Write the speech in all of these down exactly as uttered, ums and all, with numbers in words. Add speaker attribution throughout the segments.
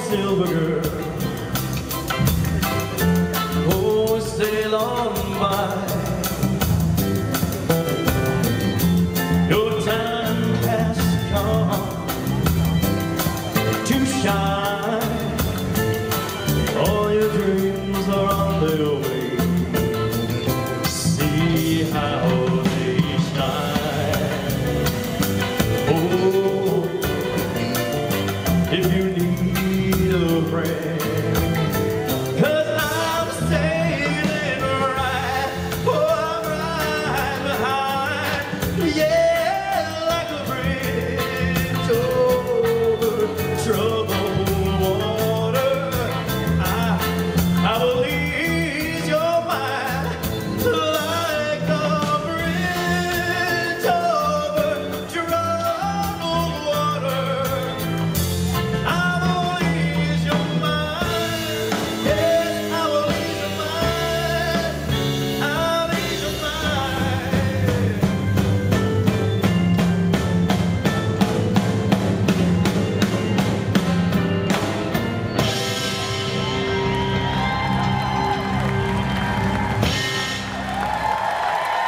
Speaker 1: silver girl. Oh, sail on by. Your time has come to shine. All your dreams are on their way. See how they shine. Oh, if you need a friend, 'cause I'm sailing right, oh, I'm right behind. Yeah, like a bridge over troubled water. I, I will ease your mind like a bridge over troubled water. I will ease your mind. Yes, I will ease your mind. I'll ease your mind.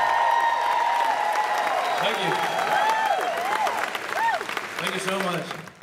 Speaker 1: Thank you. Thank you so much.